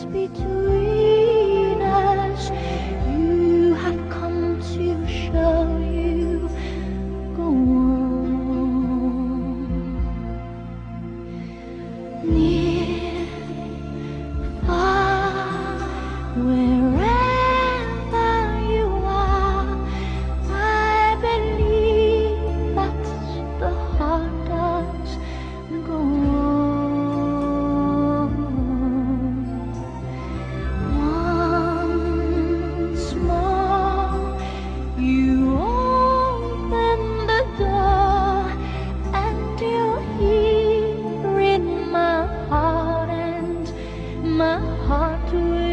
between us. You have come to show you go on. Near, far, wherever you are, I believe that the heart does go on. Once more, you open the door, and you're here in my heart, and my heart will